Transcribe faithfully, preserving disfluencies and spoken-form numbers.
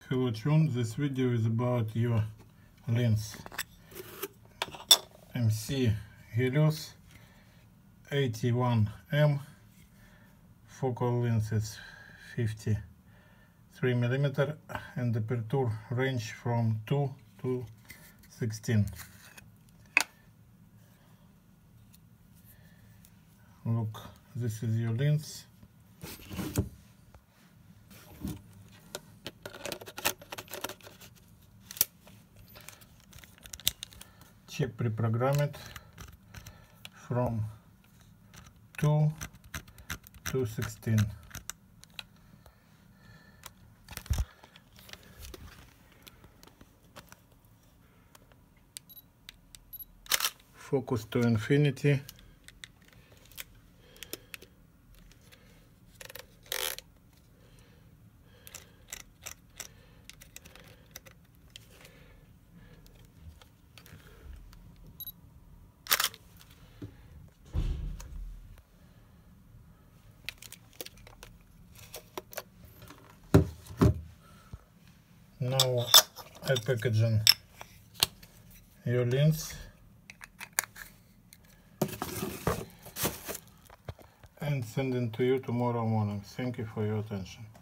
Hello Chun, this video is about your lens M C Helios eighty-one M. Focal length is fifty-three millimeter and the aperture range from two to sixteen. Look, this is your lens. Chip pre-programmed from two to sixteen. Focus to infinity. Now I packaging your lens and sending to you tomorrow morning. Thank you for your attention.